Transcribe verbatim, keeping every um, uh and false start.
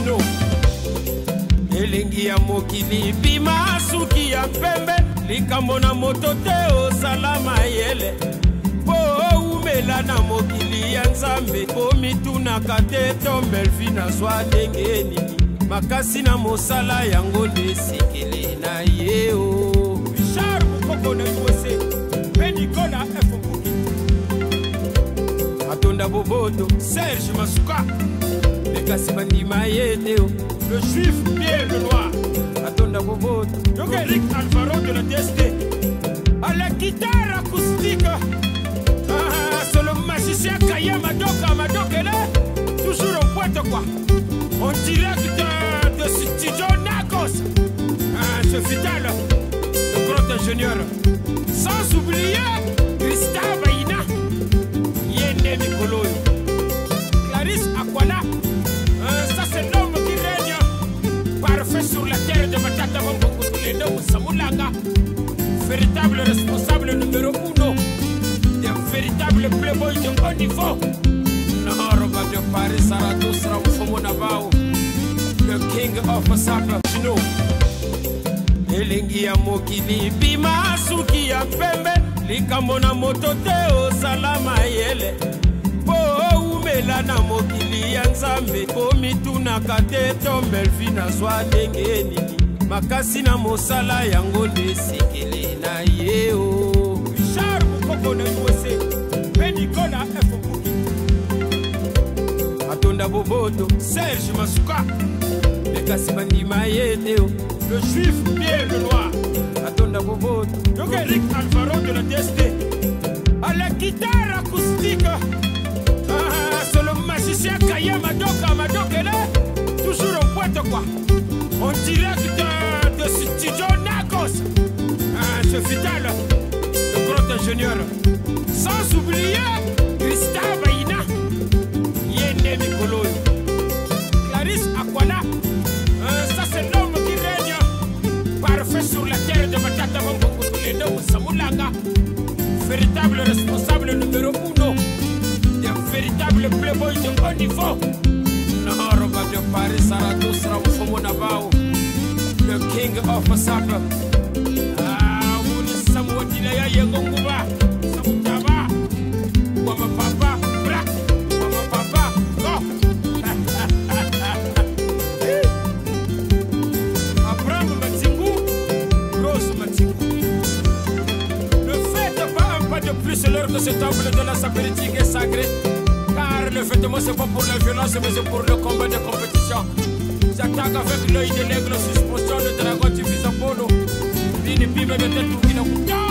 Chino elengi ya mokili bima suki ya pembe likambo na moto te osala mayele po umela na mokili ya nzambe po mitunaka te tombelfi na zwa ndenge nini makasi na mosala yango nde sikele na ye o Richard Mukoko na U S A Benikola F Mbuki Atonda Boboto Serge Masuka Bekasi bandima yete o le juif Pierre Lenoir Atonda Boboto donc Eric Alvaro de la D S T à la guitare acoustique ah, c'est le magicien Kaya Madoka Madokele toujours au pointe quoi en direct de, de studio Nagos ah, ce fidèle le grand ingénieur sans oublier Gustave Aina Yende Mikoloy Clarisse Aquala ah, ça c'est l'homme qui règne parfait sur la terre de Matata Mambongo Samulanga véritable responsable numéro uno un véritable playboy de haut niveau Nahoroba de Paris Saratou Sramfomo Navao le king of Sapa Chino elengi ya mokili bima suki ya pembe likambo na moto te osala mayele po umela na mokili ya nzambe po mitunaka te tombelfi na zwa ndenge nini makasi na mosala yango nde sikele na ye o Richard Mukoko na U S A Benikola F Mbuki Atonda Boboto Serge Masuka Bekasi bandima yete o le juif Pierre Lenoir Atonda Boboto donc Eric Alvaro de la D S T à la guitare acoustique ah, c'est le magicien Kaya Madoka Madokele toujours au pointe quoi en direct de, de studio Nagos ah, ce fidèle le grand ingénieur sans oublier Gustave Aina Yende Mikoloy Clarisse Aquala ah, ça c'est l'homme qui règne parfait sur la terre de Matata Mambongo Samulanga véritable responsable numéro uno un véritable playboy de haut niveau Nahoroba de Paris Saratou Sramfomo Navao le king of Sapa ah wuni samwatila ya yengonguba samutaba wama papa bra wama papa go Abraham Matingu Rose Matingu ne faites pas un pas de plus l'heure que ce temple de la sapéritique est sacré car le fait de moi c'est pas pour la violence mais c'est pour le combat de compétition. J'attaque avec l'œil de l'aigle, suspension, le dragon divise Apollo. Bini bime de tête ou